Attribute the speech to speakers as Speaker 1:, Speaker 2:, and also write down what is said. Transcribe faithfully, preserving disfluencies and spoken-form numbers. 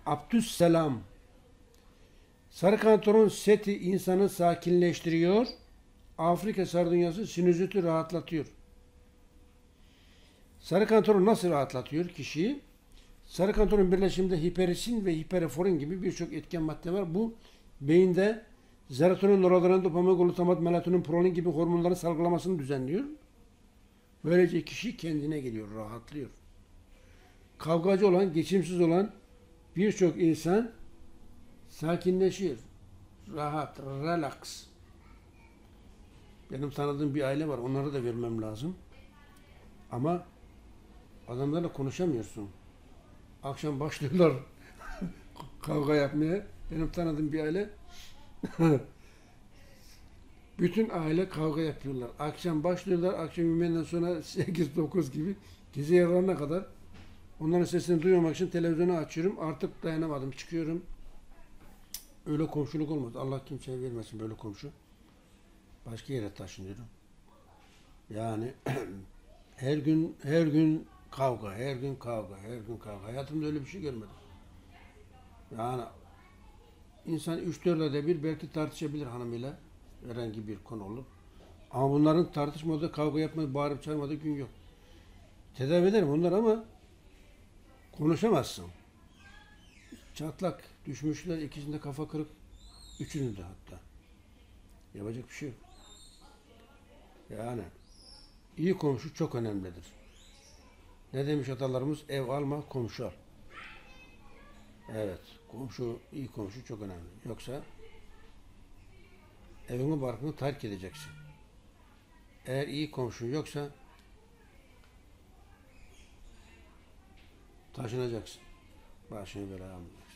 Speaker 1: Abdüsselam. Sarı kantaron seti insanı sakinleştiriyor. Afrika sardunyası sinüziti rahatlatıyor. Sarı kantaron nasıl rahatlatıyor kişiyi? Sarı kantaron birleşiminde hiperisin ve hipereforin gibi birçok etken madde var. Bu beyinde serotonin, noradrenalin, dopamin, glutamat, melatonin, prolin gibi hormonların salgılamasını düzenliyor. Böylece kişi kendine geliyor, rahatlıyor. Kavgacı olan, geçimsiz olan birçok insan sakinleşiyor. Rahat, relax. Benim tanıdığım bir aile var, onları da vermem lazım. Ama adamlarla konuşamıyorsun. Akşam başlıyorlar kavga yapmaya. Benim tanıdığım bir aile bütün aile kavga yapıyorlar. Akşam başlıyorlar, akşam yemeğinden sonra sekiz dokuz gibi gece yarılarına kadar onların sesini duymamak için televizyonu açıyorum. Artık dayanamadım, çıkıyorum. Öyle komşuluk olmaz. Allah kimseye vermesin böyle komşu. Başka yere taşınıyorum. Yani her gün her gün kavga, her gün kavga, her gün kavga. Hayatımda öyle bir şey görmedim. Yani insan üç dört ayda bir belki tartışabilir hanımıyla herhangi bir konu olur. Ama bunların tartışmadığı, kavga yapmadığı, bağırıp çağırmadığı gün yok. Tedavi ederim onlar ama konuşamazsın. Çatlak düşmüşler, ikisinde kafa kırık, üçünün de hatta. Yapacak bir şey yok. Yani iyi komşu çok önemlidir. Ne demiş atalarımız? Ev alma, komşu al. Evet, komşu, iyi komşu çok önemli. Yoksa evini barkını terk edeceksin. Eğer iyi komşun yoksa taşınacaksın. Başını belaya alma.